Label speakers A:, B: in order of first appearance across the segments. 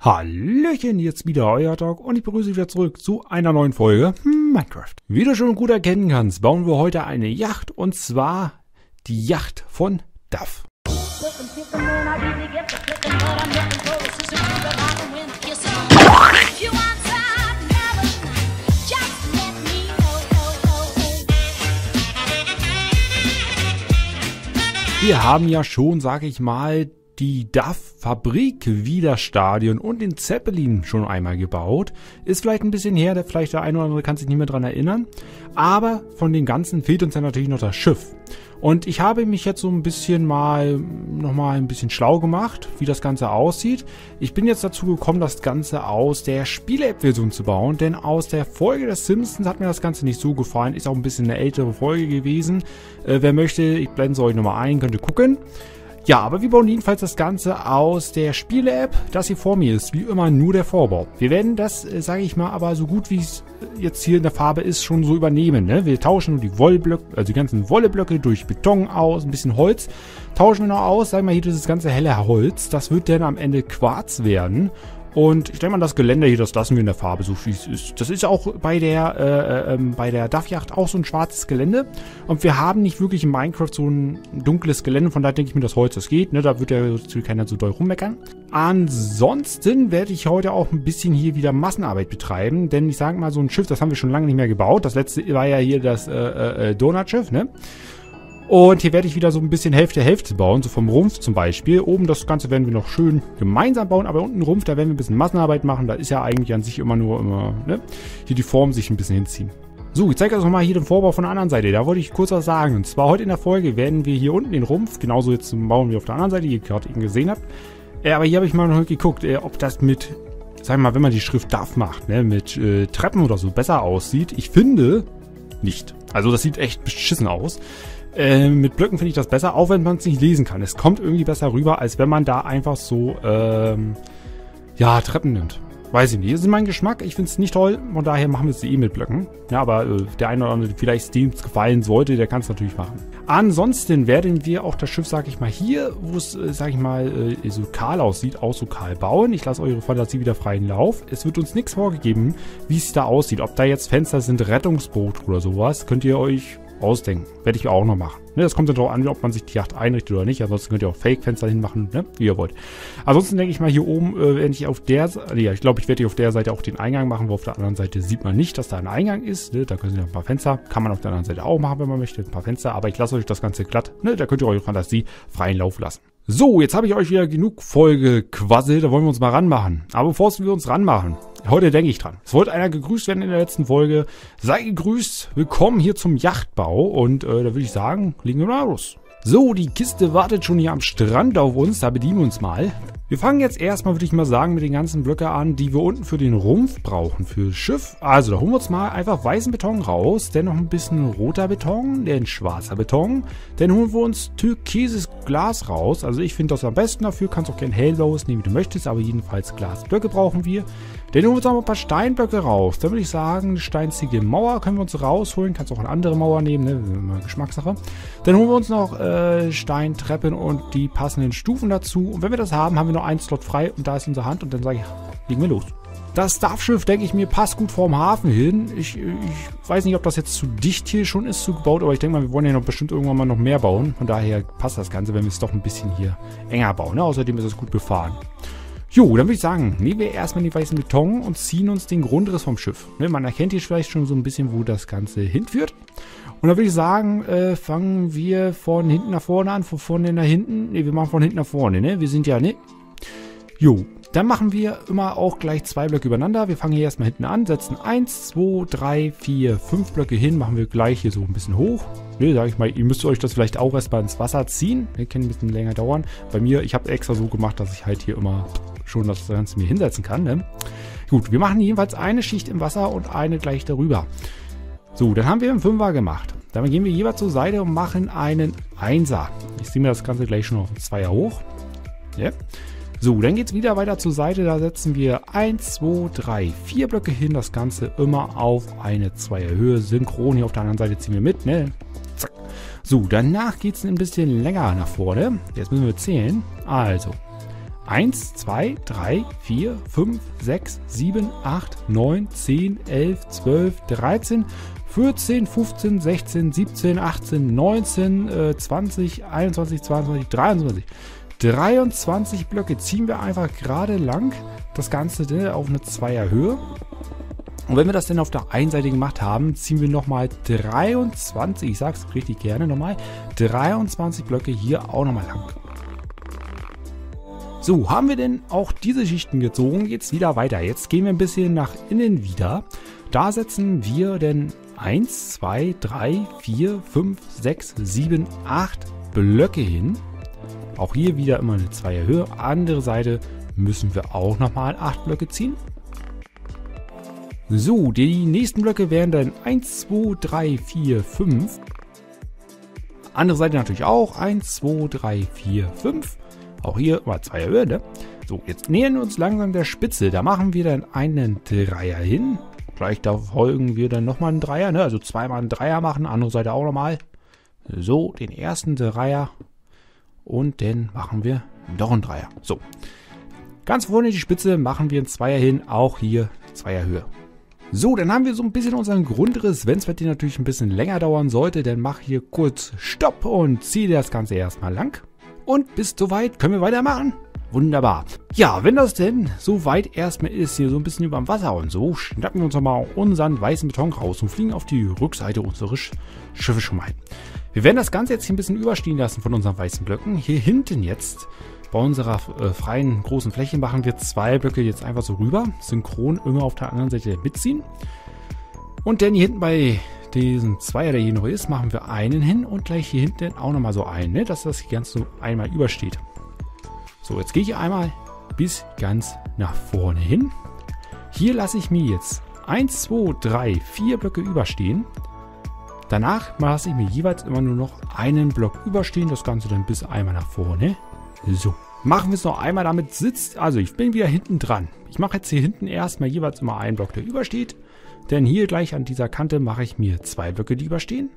A: Hallöchen, jetzt wieder euer Dog und ich begrüße wieder zurück zu einer neuen Folge Minecraft. Wie du schon gut erkennen kannst, bauen wir heute eine Yacht und zwar die Yacht von Duff. Wir haben ja schon, sag ich mal, die Duff-Fabrik wie das Stadion und den Zeppelin schon einmal gebaut. Ist vielleicht ein bisschen her, vielleicht der eine oder andere kann sich nicht mehr dran erinnern. Aber von dem Ganzen fehlt uns ja natürlich noch das Schiff. Und ich habe mich jetzt so ein bisschen nochmal ein bisschen schlau gemacht, wie das Ganze aussieht. Ich bin jetzt dazu gekommen, das Ganze aus der Spiele-App-Version zu bauen, denn aus der Folge des Simpsons hat mir das Ganze nicht so gefallen. Ist auch ein bisschen eine ältere Folge gewesen. Wer möchte, ich blende es euch nochmal ein, könnt ihr gucken. Ja, aber wir bauen jedenfalls das Ganze aus der Spiele-App, das hier vor mir ist, wie immer nur der Vorbau. Wir werden das, sage ich mal, aber so gut wie es jetzt hier in der Farbe ist, schon so übernehmen. Ne? Wir tauschen nur die Wollblöcke, also die ganzen Wolleblöcke durch Beton aus, ein bisschen Holz. Tauschen wir noch aus, sagen wir hier dieses ganze helle Holz, das wird dann am Ende Quarz werden. Und ich denke mal, das Geländer hier, das lassen wir in der Farbe, so wie es ist. Das ist auch bei der Duff-Yacht auch so ein schwarzes Gelände. Und wir haben nicht wirklich in Minecraft so ein dunkles Gelände, von daher denke ich mir, das Holz, das geht. Ne? Da wird ja keiner so doll rummeckern. Ansonsten werde ich heute auch ein bisschen hier wieder Massenarbeit betreiben. Denn ich sage mal, so ein Schiff, das haben wir schon lange nicht mehr gebaut. Das letzte war ja hier das Donutschiff, ne? Und hier werde ich wieder so ein bisschen Hälfte bauen, so vom Rumpf zum Beispiel. Oben das Ganze werden wir noch schön gemeinsam bauen, aber unten Rumpf, da werden wir ein bisschen Massenarbeit machen. Da ist ja eigentlich an sich immer ne? Hier die Form sich ein bisschen hinziehen. So, ich zeige euch nochmal hier den Vorbau von der anderen Seite. Da wollte ich kurz was sagen. Und zwar heute in der Folge werden wir hier unten den Rumpf, genauso jetzt bauen wie auf der anderen Seite, die ihr gerade eben gesehen habt. Aber hier habe ich mal noch geguckt, ob das mit, sagen wir mal, wenn man die Schrift Duff macht, ne, mit Treppen oder so besser aussieht. Ich finde nicht. Also das sieht echt beschissen aus. Mit Blöcken finde ich das besser, auch wenn man es nicht lesen kann. Es kommt irgendwie besser rüber, als wenn man da einfach so, Treppen nimmt. Weiß ich nicht. Das ist mein Geschmack. Ich finde es nicht toll. Von daher machen wir es mit Blöcken. Ja, aber der eine oder andere, vielleicht dem es gefallen sollte, der kann es natürlich machen. Ansonsten werden wir auch das Schiff, sag ich mal, hier, wo es, sag ich mal, so kahl aussieht, auch so kahl bauen. Ich lasse eure Fantasie wieder freien Lauf. Es wird uns nichts vorgegeben, wie es da aussieht. Ob da jetzt Fenster sind, Rettungsboot oder sowas, könnt ihr euch ausdenken. Werde ich auch noch machen. Ne, das kommt dann darauf an, ob man sich die Yacht einrichtet oder nicht. Ansonsten könnt ihr auch Fake-Fenster hinmachen, ne, wie ihr wollt. Ansonsten denke ich mal, hier oben, wenn ich auf der Seite, ja, ich glaube, ich werde hier auf der Seite auch den Eingang machen, wo auf der anderen Seite sieht man nicht, dass da ein Eingang ist. Ne, da können Sie noch ein paar Fenster. Kann man auf der anderen Seite auch machen, wenn man möchte. Ein paar Fenster. Aber ich lasse euch das Ganze glatt. Ne, da könnt ihr eure Fantasie freien Lauf lassen. So, jetzt habe ich euch wieder genug Folge quasselt, da wollen wir uns mal ranmachen. Aber bevor wir uns ranmachen, heute denke ich dran. Es wollte einer gegrüßt werden in der letzten Folge. Sei gegrüßt, willkommen hier zum Yachtbau und da würde ich sagen, legen wir mal los. So, die Kiste wartet schon hier am Strand auf uns, da bedienen wir uns mal. Wir fangen jetzt erstmal, würde ich mal sagen, mit den ganzen Blöcken an, die wir unten für den Rumpf brauchen, fürs Schiff. Also, da holen wir uns mal einfach weißen Beton raus, dann noch ein bisschen roter Beton, dann schwarzer Beton. Dann holen wir uns türkises Glas raus. Also, ich finde das am besten dafür, kannst auch gerne hellblaues nehmen, wie du möchtest, aber jedenfalls Glasblöcke brauchen wir. Dann holen wir uns noch ein paar Steinblöcke raus. Dann würde ich sagen, eine steinzige Mauer können wir uns rausholen. Kannst auch eine andere Mauer nehmen, ne? Immer Geschmackssache. Dann holen wir uns noch Steintreppen und die passenden Stufen dazu. Und wenn wir das haben, haben wir noch einen Slot frei und da ist unsere Hand und dann sage ich, legen wir los. Das Duff-Schiff, denke ich mir, passt gut vorm Hafen hin. Ich weiß nicht, ob das jetzt zu dicht hier schon ist, zugebaut, aber ich denke mal, wir wollen ja noch bestimmt irgendwann mal noch mehr bauen. Von daher passt das Ganze, wenn wir es doch ein bisschen hier enger bauen. Ne? Außerdem ist es gut befahren. Jo, dann würde ich sagen, nehmen wir erstmal den weißen Beton und ziehen uns den Grundriss vom Schiff. Ne, man erkennt hier vielleicht schon so ein bisschen, wo das Ganze hinführt. Und dann würde ich sagen, fangen wir von hinten nach vorne an, von vorne nach hinten. Ne, wir machen von hinten nach vorne, ne? Wir sind ja, ne? Jo, dann machen wir immer auch gleich 2 Blöcke übereinander. Wir fangen hier erstmal hinten an, setzen 1, 2, 3, 4, 5 Blöcke hin, machen wir gleich hier so ein bisschen hoch. Ne, sag ich mal, ihr müsst euch das vielleicht auch erstmal ins Wasser ziehen. Ne, kann ein bisschen länger dauern. Bei mir, ich habe extra so gemacht, dass ich halt hier immer schon das Ganze mir hinsetzen kann. Ne? Gut, wir machen jedenfalls eine Schicht im Wasser und eine gleich darüber. So, dann haben wir einen 5er gemacht. Dann gehen wir jeweils zur Seite und machen einen 1er. Ich ziehe mir das Ganze gleich schon auf einen 2er hoch. Ja. So, dann geht es wieder weiter zur Seite. Da setzen wir 1, 2, 3, 4 Blöcke hin. Das Ganze immer auf eine 2er Höhe. Synchron hier auf der anderen Seite ziehen wir mit. Ne? Zack. So, danach geht es ein bisschen länger nach vorne. Jetzt müssen wir zählen. Also 1, 2, 3, 4, 5, 6, 7, 8, 9, 10, 11, 12, 13, 14, 15, 16, 17, 18, 19, 20, 21, 22, 23. 23 Blöcke ziehen wir einfach gerade lang. Das Ganze auf eine Zweierhöhe. Und wenn wir das dann auf der einen Seite gemacht haben, ziehen wir nochmal 23, ich sag's richtig gerne nochmal, 23 Blöcke hier auch nochmal lang. So, haben wir denn auch diese Schichten gezogen, jetzt wieder weiter. Jetzt gehen wir ein bisschen nach innen wieder. Da setzen wir denn 1, 2, 3, 4, 5, 6, 7, 8 Blöcke hin. Auch hier wieder immer eine Zweierhöhe. Andere Seite müssen wir auch nochmal 8 Blöcke ziehen. So, die nächsten Blöcke wären dann 1, 2, 3, 4, 5. Andere Seite natürlich auch 1, 2, 3, 4, 5. Auch hier mal Zweierhöhe, ne? So, jetzt nähern wir uns langsam der Spitze. Da machen wir dann einen Dreier hin. Gleich da folgen wir dann nochmal einen Dreier, ne? Also zweimal einen Dreier machen, andere Seite auch nochmal. So, den ersten Dreier. Und dann machen wir noch einen Dreier. So, ganz vorne die Spitze machen wir einen Zweier hin. Auch hier Zweierhöhe. So, dann haben wir so ein bisschen unseren Grundriss. Wenn es bei dir natürlich ein bisschen länger dauern sollte, dann mach hier kurz Stopp und ziehe das Ganze erstmal lang. Und bis soweit können wir weitermachen. Wunderbar. Ja, wenn das denn soweit erstmal ist, hier so ein bisschen über dem Wasser und so, schnappen wir uns nochmal unseren weißen Beton raus und fliegen auf die Rückseite unseres Schiffes schon mal. Wir werden das Ganze jetzt hier ein bisschen überstehen lassen von unseren weißen Blöcken. Hier hinten jetzt, bei unserer freien großen Fläche, machen wir 2 Blöcke jetzt einfach so rüber. Synchron immer auf der anderen Seite mitziehen. Und dann hier hinten bei diesen Zweier, der hier noch ist, machen wir einen hin und gleich hier hinten auch nochmal so einen, ne, dass das ganz so einmal übersteht. So, jetzt gehe ich einmal bis ganz nach vorne hin. Hier lasse ich mir jetzt 1, 2, 3, 4 Blöcke überstehen. Danach lasse ich mir jeweils immer nur noch einen Block überstehen. Das Ganze dann bis einmal nach vorne. So, machen wir es noch einmal, damit sitzt. Also ich bin wieder hinten dran. Ich mache jetzt hier hinten erstmal jeweils immer einen Block, der übersteht. Denn hier gleich an dieser Kante mache ich mir 2 Blöcke, die überstehen.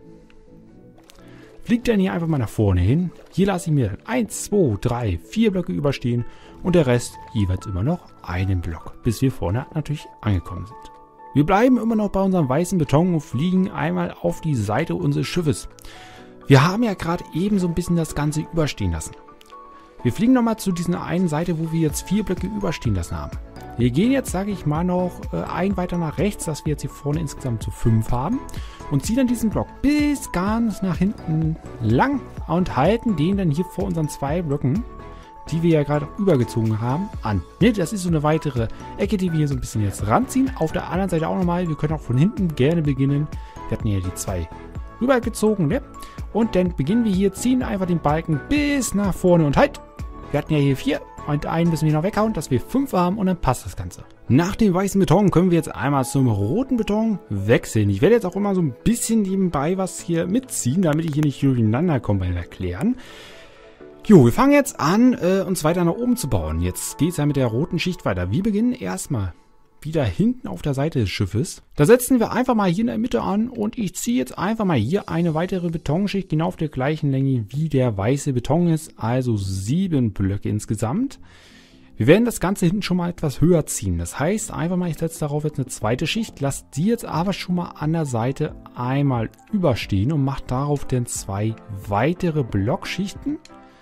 A: Fliegt dann hier einfach mal nach vorne hin. Hier lasse ich mir dann 1, 2, 3, 4 Blöcke überstehen. Und der Rest jeweils immer noch einen Block, bis wir vorne natürlich angekommen sind. Wir bleiben immer noch bei unserem weißen Beton und fliegen einmal auf die Seite unseres Schiffes. Wir haben ja gerade eben so ein bisschen das Ganze überstehen lassen. Wir fliegen nochmal zu dieser einen Seite, wo wir jetzt 4 Blöcke überstehen lassen haben. Wir gehen jetzt, sage ich mal, noch einen weiter nach rechts, dass wir jetzt hier vorne insgesamt zu 5 haben. Und ziehen dann diesen Block bis ganz nach hinten lang und halten den dann hier vor unseren 2 Blöcken, die wir ja gerade übergezogen haben, an. Ne, das ist so eine weitere Ecke, die wir hier so ein bisschen jetzt ranziehen. Auf der anderen Seite auch nochmal. Wir können auch von hinten gerne beginnen. Wir hatten ja die 2 rübergezogen, ne? Und dann beginnen wir hier, ziehen einfach den Balken bis nach vorne und halt. Wir hatten ja hier 4 und einen müssen wir noch weghauen, dass wir 5 haben und dann passt das Ganze. Nach dem weißen Beton können wir jetzt einmal zum roten Beton wechseln. Ich werde jetzt auch immer so ein bisschen nebenbei was hier mitziehen, damit ich hier nicht durcheinander komme beim Erklären. Jo, wir fangen jetzt an, uns weiter nach oben zu bauen. Jetzt geht es ja mit der roten Schicht weiter. Wir beginnen erstmal wieder hinten auf der Seite des Schiffes. Da setzen wir einfach mal hier in der Mitte an und ich ziehe jetzt einfach mal hier eine weitere Betonschicht genau auf der gleichen Länge wie der weiße Beton ist, also 7 Blöcke insgesamt. Wir werden das Ganze hinten schon mal etwas höher ziehen. Das heißt einfach mal, ich setze darauf jetzt eine zweite Schicht, lasse die jetzt aber schon mal an der Seite einmal überstehen und mache darauf dann 2 weitere Blockschichten.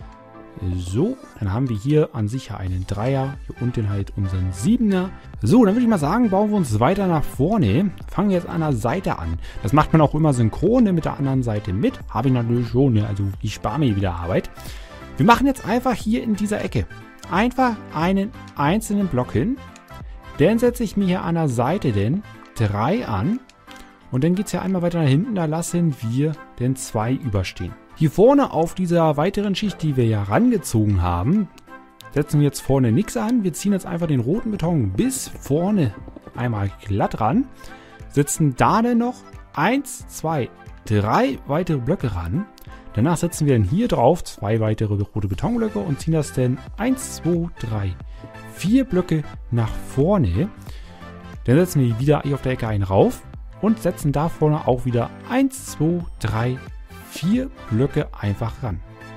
A: So, dann haben wir hier an sich einen Dreier, hier unten halt unseren 7er. So, dann würde ich mal sagen, bauen wir uns weiter nach vorne. Fangen jetzt an der Seite an. Das macht man auch immer synchron mit der anderen Seite mit. Habe ich natürlich schon, ne? Also ich spare mir wieder Arbeit. Wir machen jetzt einfach hier in dieser Ecke einfach einen einzelnen Block hin. Dann setze ich mir hier an der Seite den 3 an. Und dann geht es ja einmal weiter nach hinten, da lassen wir den 2 überstehen. Hier vorne auf dieser weiteren Schicht, die wir ja rangezogen haben, setzen wir jetzt vorne nichts an. Wir ziehen jetzt einfach den roten Beton bis vorne einmal glatt ran. Setzen da dann noch 1, 2, 3 weitere Blöcke ran. Danach setzen wir dann hier drauf 2 weitere rote Betonblöcke und ziehen das dann 1, 2, 3, 4 Blöcke nach vorne. Dann setzen wir wieder hier auf der Ecke einen rauf und setzen da vorne auch wieder 1, 2, 3, 4 Blöcke einfach ran.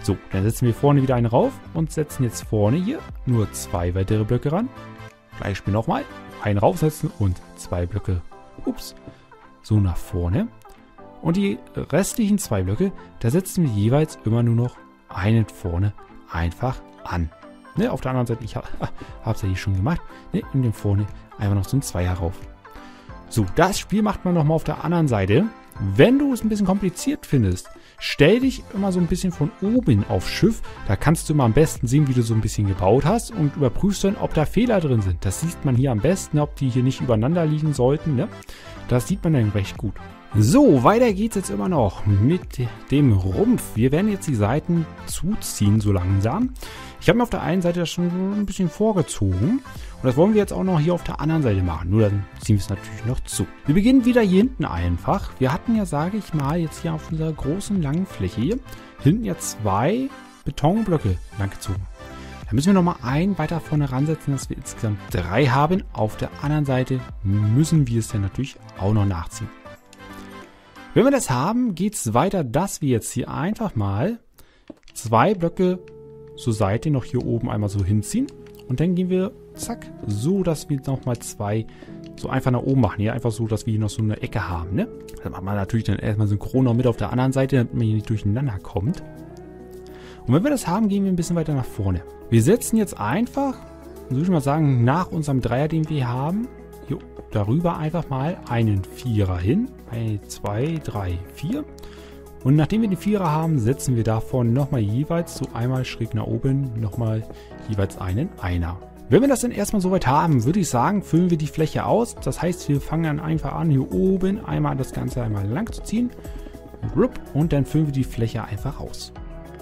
A: So, dann setzen wir vorne wieder einen rauf und setzen jetzt vorne hier nur 2 weitere Blöcke ran. Gleiches Spiel nochmal. Einen raufsetzen und 2 Blöcke, so nach vorne. Und die restlichen 2 Blöcke, da setzen wir jeweils immer nur noch einen vorne einfach an. Ne, auf der anderen Seite, ich habe es ja hier schon gemacht, ne, in dem vorne einfach noch so ein Zweier rauf. So, das Spiel macht man nochmal auf der anderen Seite. Wenn du es ein bisschen kompliziert findest, stell dich immer so ein bisschen von oben aufs Schiff. Da kannst du immer am besten sehen, wie du so ein bisschen gebaut hast und überprüfst dann, ob da Fehler drin sind. Das sieht man hier am besten, ob die hier nicht übereinander liegen sollten. Ne? Das sieht man dann recht gut. So, weiter geht's jetzt immer noch mit dem Rumpf. Wir werden jetzt die Seiten zuziehen so langsam. Ich habe mir auf der einen Seite das schon ein bisschen vorgezogen. Und das wollen wir jetzt auch noch hier auf der anderen Seite machen. Nur dann ziehen wir es natürlich noch zu. Wir beginnen wieder hier hinten einfach. Wir hatten ja, sage ich mal, jetzt hier auf dieser großen langen Fläche hier, hinten ja 2 Betonblöcke langgezogen. Da müssen wir nochmal einen weiter vorne ransetzen, dass wir insgesamt 3 haben. Auf der anderen Seite müssen wir es dann natürlich auch noch nachziehen. Wenn wir das haben, geht es weiter, dass wir jetzt hier einfach mal 2 Blöcke zur Seite noch hier oben einmal so hinziehen. Und dann gehen wir, zack, so, dass wir nochmal 2 so einfach nach oben machen. Hier einfach so, dass wir hier noch so eine Ecke haben, ne? Das macht man natürlich dann erstmal synchron noch mit auf der anderen Seite, damit man hier nicht durcheinander kommt. Und wenn wir das haben, gehen wir ein bisschen weiter nach vorne. Wir setzen jetzt einfach, würde ich mal sagen, nach unserem Dreier, den wir haben, hier darüber einfach mal einen Vierer hin. 1, 2, 3, 4. Und nachdem wir den Vierer haben, setzen wir davon nochmal jeweils so einmal schräg nach oben nochmal jeweils einen Einer. Wenn wir das dann erstmal soweit haben, würde ich sagen, füllen wir die Fläche aus. Das heißt, wir fangen dann einfach an, hier oben einmal das Ganze einmal lang zu ziehen. Und dann füllen wir die Fläche einfach aus.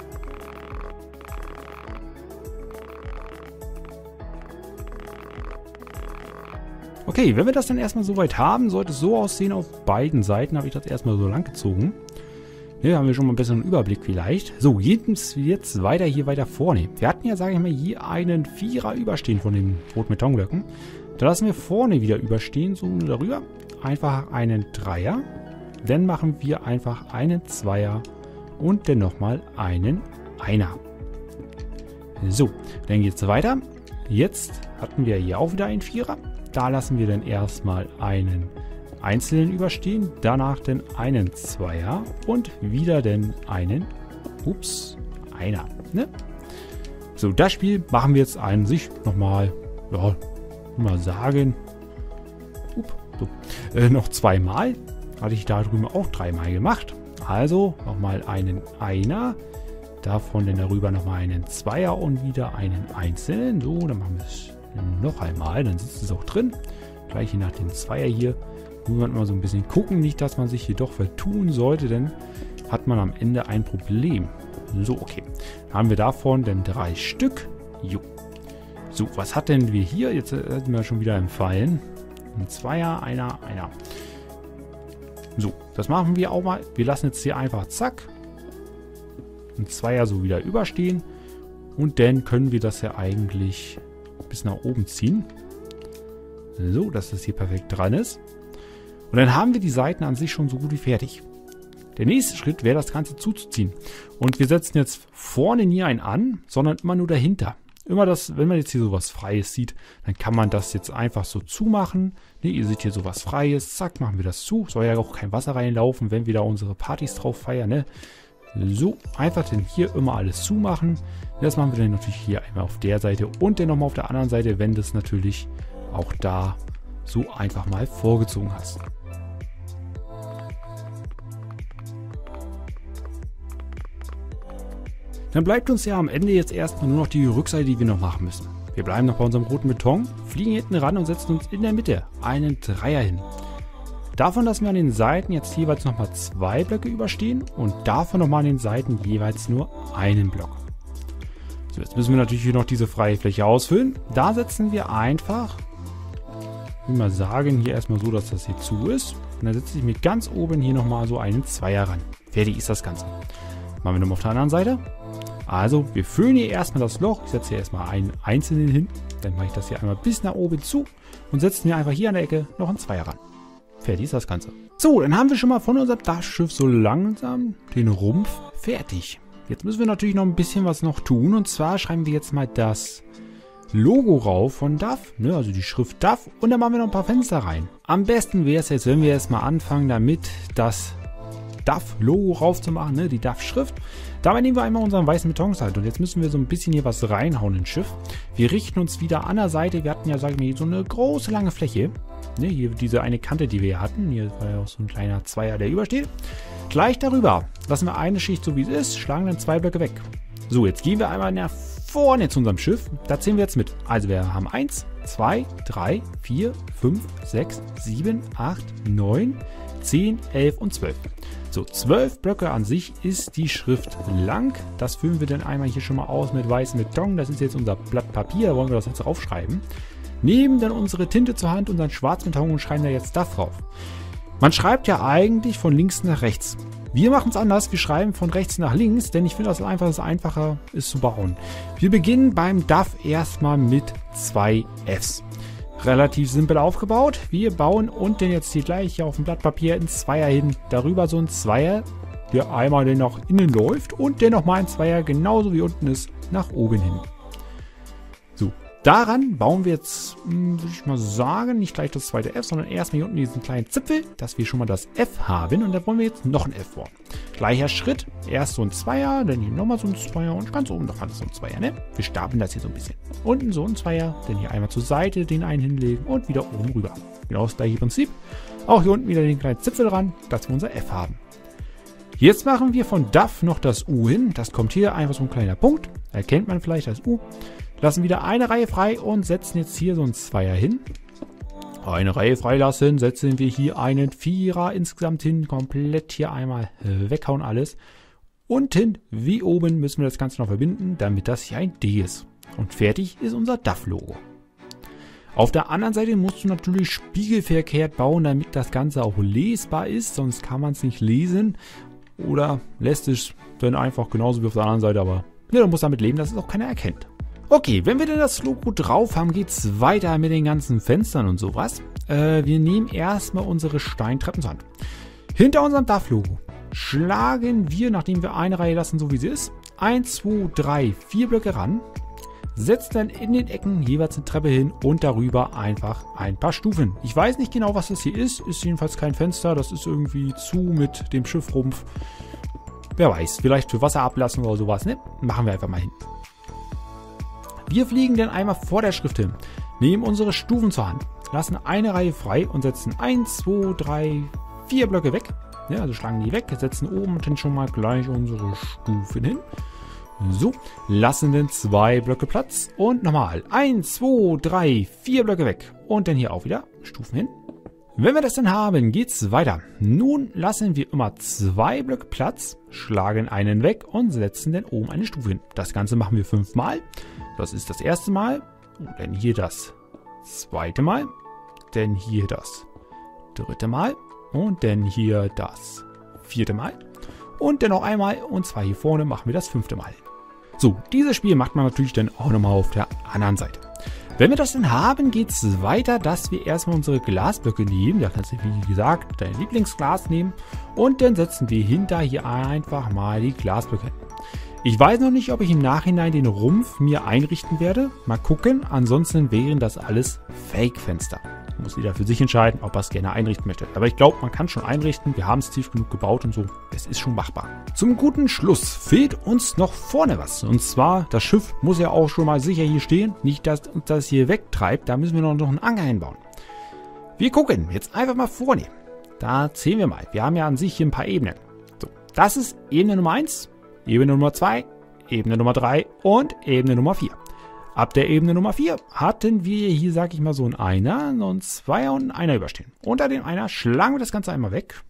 A: Okay, wenn wir das dann erstmal soweit haben, sollte es so aussehen auf beiden Seiten. Habe ich das erstmal so lang gezogen. Hier haben wir schon mal einen besseren Überblick vielleicht. So, jetzt weiter hier weiter vorne. Wir hatten ja, sage ich mal, hier einen Vierer überstehen von den roten Betonblöcken. Da lassen wir vorne wieder überstehen, so darüber. Einfach einen Dreier. Dann machen wir einfach einen Zweier und dann nochmal einen Einer. So, dann geht es weiter. Jetzt hatten wir hier auch wieder einen Vierer. Da lassen wir dann erstmal einen einzelnen überstehen, danach dann einen Zweier und wieder dann einen, Einer. Ne? So, das Spiel machen wir jetzt an sich nochmal, ja, mal sagen, noch 2-mal. Hatte ich da drüben auch 3-mal gemacht. Also nochmal einen Einer, davon dann darüber nochmal einen Zweier und wieder einen einzelnen. So, dann machen wir es noch einmal, dann sitzt es auch drin. Gleich nach dem Zweier hier. Muss man immer so ein bisschen gucken, nicht, dass man sich hier doch vertun sollte, denn hat man am Ende ein Problem. So, okay. Dann haben wir davon dann 3 Stück. Jo. So, was hatten wir hier? Jetzt sind wir schon wieder im Fallen. Ein Zweier, Einer. So, das machen wir auch mal. Wir lassen jetzt hier einfach zack. Ein Zweier so wieder überstehen. Und dann können wir das ja eigentlich bis nach oben ziehen. So, dass das hier perfekt dran ist. Und dann haben wir die Seiten an sich schon so gut wie fertig. Der nächste Schritt wäre, das Ganze zuzuziehen. Und wir setzen jetzt vorne nie einen an, sondern immer nur dahinter. Immer das, wenn man jetzt hier sowas Freies sieht, dann kann man das jetzt einfach so zumachen. Ne, ihr seht hier sowas Freies, zack, machen wir das zu. Soll ja auch kein Wasser reinlaufen, wenn wir da unsere Partys drauf feiern. Ne? So, einfach dann hier immer alles zumachen. Das machen wir dann natürlich hier einmal auf der Seite und dann nochmal auf der anderen Seite, wenn das natürlich auch da so einfach mal vorgezogen hast. Dann bleibt uns ja am Ende jetzt erstmal nur noch die Rückseite, die wir noch machen müssen. Wir bleiben noch bei unserem roten Beton, fliegen hinten ran und setzen uns in der Mitte einen Dreier hin. Davon lassen wir an den Seiten jetzt jeweils nochmal 2 Blöcke überstehen und davon nochmal an den Seiten jeweils nur einen Block. So, jetzt müssen wir natürlich hier noch diese freie Fläche ausfüllen. Da setzen wir einfach, ich will mal sagen, hier erstmal so, dass das hier zu ist. Und dann setze ich mir ganz oben hier nochmal so einen Zweier ran. Fertig ist das Ganze. Machen wir nochmal auf der anderen Seite. Also, wir füllen hier erstmal das Loch. Ich setze hier erstmal einen einzelnen hin. Dann mache ich das hier einmal bis nach oben zu und setze mir einfach hier an der Ecke noch einen Zweier ran. Fertig ist das Ganze. So, dann haben wir schon mal von unserem Dassschiff so langsam den Rumpf fertig. Jetzt müssen wir natürlich noch ein bisschen was noch tun. Und zwar schreiben wir jetzt mal das Logo rauf von DAF, ne, also die Schrift DAF. Und dann machen wir noch ein paar Fenster rein. Am besten wäre es jetzt, wenn wir erstmal anfangen, damit das DAF-Logo raufzumachen, ne, die DAF-Schrift. Dabei nehmen wir einmal unseren weißen Betonseil und jetzt müssen wir so ein bisschen hier was reinhauen ins Schiff. Wir richten uns wieder an der Seite. Wir hatten ja, sagen wir, so eine große, lange Fläche. Ne, hier diese eine Kante, die wir hier hatten. Hier war ja auch so ein kleiner Zweier, der übersteht. Gleich darüber lassen wir eine Schicht so wie es ist, schlagen dann 2 Blöcke weg. So, jetzt gehen wir einmal nach vorne zu unserem Schiff. Da zählen wir jetzt mit. Also wir haben 1, 2, 3, 4, 5, 6, 7, 8, 9, 10, 11 und 12. So, 12 Blöcke an sich ist die Schrift lang. Das füllen wir dann einmal hier schon mal aus mit weißem Beton. Das ist jetzt unser Blatt Papier, da wollen wir das jetzt draufschreiben. Nehmen dann unsere Tinte zur Hand, unseren Schwarzbeton und schreiben da jetzt DAF drauf. Man schreibt ja eigentlich von links nach rechts. Wir machen es anders, wir schreiben von rechts nach links, denn ich finde das einfacher ist zu bauen. Wir beginnen beim DAF erstmal mit 2 Fs. Relativ simpel aufgebaut. Wir bauen unten jetzt hier gleich hier auf dem Blatt Papier ein Zweier hin. Darüber so ein Zweier, der einmal den nach innen läuft und der nochmal ein Zweier, genauso wie unten ist, nach oben hin. So, daran bauen wir jetzt, würde ich mal sagen, nicht gleich das zweite F, sondern erstmal hier unten diesen kleinen Zipfel, dass wir schon mal das F haben. Und da wollen wir jetzt noch ein F bauen. Gleicher Schritt, erst so ein Zweier, dann hier nochmal so ein Zweier und ganz oben noch alles so ein Zweier, ne? Wir stapeln das hier so ein bisschen. Unten so ein Zweier, dann hier einmal zur Seite den einen hinlegen und wieder oben rüber. Genau das gleiche Prinzip. Auch hier unten wieder den kleinen Zipfel ran, dass wir unser F haben. Jetzt machen wir von DAF noch das U hin. Das kommt hier einfach so ein kleiner Punkt. Erkennt man vielleicht als U. Lassen wieder eine Reihe frei und setzen jetzt hier so ein Zweier hin. Eine Reihe freilassen, setzen wir hier einen Vierer insgesamt hin, komplett hier einmal weghauen alles. Unten wie oben müssen wir das Ganze noch verbinden, damit das hier ein D ist. Und fertig ist unser DAF-Logo. Auf der anderen Seite musst du natürlich spiegelverkehrt bauen, damit das Ganze auch lesbar ist, sonst kann man es nicht lesen. Oder lässt es dann einfach genauso wie auf der anderen Seite, aber ne, du musst damit leben, dass es auch keiner erkennt. Okay, wenn wir denn das Logo drauf haben, geht es weiter mit den ganzen Fenstern und sowas. Wir nehmen erstmal unsere Steintreppen zur Hand. Hinter unserem DAF-Logo schlagen wir, nachdem wir eine Reihe lassen, so wie sie ist, 1, 2, 3, 4 Blöcke ran, setzen dann in den Ecken jeweils eine Treppe hin und darüber einfach ein paar Stufen. Ich weiß nicht genau, was das hier ist jedenfalls kein Fenster, das ist irgendwie zu mit dem Schiffrumpf. Wer weiß, vielleicht für Wasser ablassen oder sowas, ne? Machen wir einfach mal hin. Wir fliegen dann einmal vor der Schrift hin, nehmen unsere Stufen zur Hand, lassen eine Reihe frei und setzen 1, 2, 3, 4 Blöcke weg. Ja, also schlagen die weg, setzen oben dann schon mal gleich unsere Stufen hin. So, lassen dann 2 Blöcke Platz und nochmal 1, 2, 3, 4 Blöcke weg. Und dann hier auch wieder Stufen hin. Wenn wir das dann haben, geht's weiter. Nun lassen wir immer 2 Blöcke Platz, schlagen einen weg und setzen dann oben eine Stufe hin. Das Ganze machen wir 5 Mal. Das ist das erste Mal, und dann hier das zweite Mal, dann hier das dritte Mal und dann hier das vierte Mal und dann noch einmal und zwar hier vorne machen wir das 5. Mal. So, dieses Spiel macht man natürlich dann auch nochmal auf der anderen Seite. Wenn wir das dann haben, geht es weiter, dass wir erstmal unsere Glasblöcke nehmen. Da kannst du, wie gesagt, dein Lieblingsglas nehmen und dann setzen wir hinter hier einfach mal die Glasblöcke hin. Ich weiß noch nicht, ob ich im Nachhinein den Rumpf mir einrichten werde. Mal gucken. Ansonsten wären das alles Fake-Fenster. Muss jeder für sich entscheiden, ob er es gerne einrichten möchte. Aber ich glaube, man kann schon einrichten. Wir haben es tief genug gebaut und so. Es ist schon machbar. Zum guten Schluss fehlt uns noch vorne was. Und zwar, das Schiff muss ja auch schon mal sicher hier stehen. Nicht, dass uns das hier wegtreibt. Da müssen wir noch einen Anker einbauen. Wir gucken jetzt einfach mal vorne. Da zählen wir mal. Wir haben ja an sich hier ein paar Ebenen. So, das ist Ebene Nummer 1. Ebene Nummer 2, Ebene Nummer 3 und Ebene Nummer 4. Ab der Ebene Nummer 4 hatten wir hier, sag ich mal, so ein Einer, ein Zweier und ein Einer überstehen. Unter dem Einer schlagen wir das Ganze einmal weg.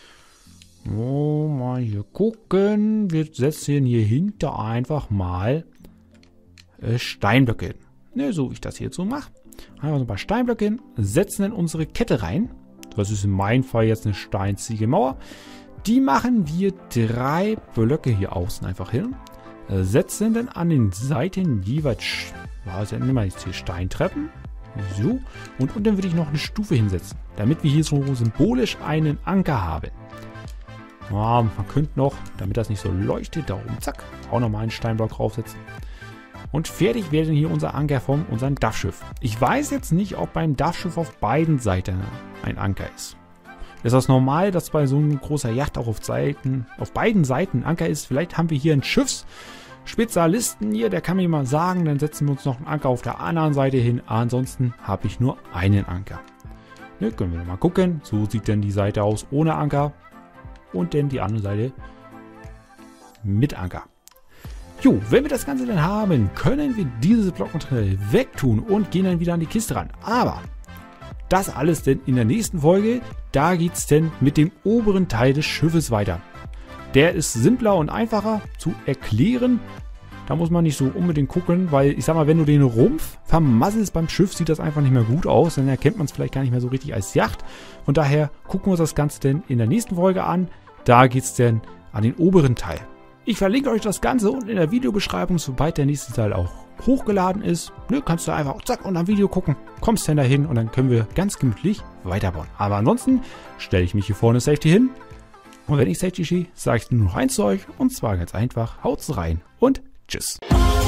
A: So, mal hier gucken. Wir setzen hier hinter einfach mal Steinblöcke hin. Ne, so wie ich das hier jetzt so mache. Einfach so ein paar Steinblöcke hin, setzen in unsere Kette rein. Das ist in meinem Fall jetzt eine Steinziegelmauer. Die machen wir 3 Blöcke hier außen einfach hin. Setzen dann an den Seiten jeweils, nehmen wir jetzt hier Steintreppen. So. Und unten würde ich noch eine Stufe hinsetzen, damit wir hier so symbolisch einen Anker haben. Ja, man könnte noch, damit das nicht so leuchtet, da oben, zack, auch nochmal einen Steinblock draufsetzen. Und fertig wäre dann hier unser Anker von unserem DAF-Schiff. Ich weiß jetzt nicht, ob beim DAF-Schiff auf beiden Seiten ein Anker ist. Ist das normal, dass bei so einer großen Yacht auch auf beiden Seiten ein Anker ist? Vielleicht haben wir hier einen Schiffsspezialisten hier, der kann mir mal sagen, dann setzen wir uns noch einen Anker auf der anderen Seite hin. Ansonsten habe ich nur einen Anker. Ne, können wir mal gucken. So sieht dann die Seite aus ohne Anker. Und dann die andere Seite mit Anker. Jo, wenn wir das Ganze dann haben, können wir dieses Blockmaterial wegtun und gehen dann wieder an die Kiste ran. Aber das alles denn in der nächsten Folge. Da geht es denn mit dem oberen Teil des Schiffes weiter. Der ist simpler und einfacher zu erklären. Da muss man nicht so unbedingt gucken, weil ich sag mal, wenn du den Rumpf vermasselst beim Schiff, sieht das einfach nicht mehr gut aus. Dann erkennt man es vielleicht gar nicht mehr so richtig als Yacht. Von daher gucken wir uns das Ganze denn in der nächsten Folge an. Da geht es denn an den oberen Teil. Ich verlinke euch das Ganze unten in der Videobeschreibung, sobald der nächste Teil auch hochgeladen ist. Ne, kannst du einfach zack unter dem Video gucken, kommst dann dahin und dann können wir ganz gemütlich weiterbauen. Aber ansonsten stelle ich mich hier vorne Safety hin. Und wenn ich Safety stehe, sage ich nur noch eins zu euch und zwar ganz einfach, haut's rein und tschüss.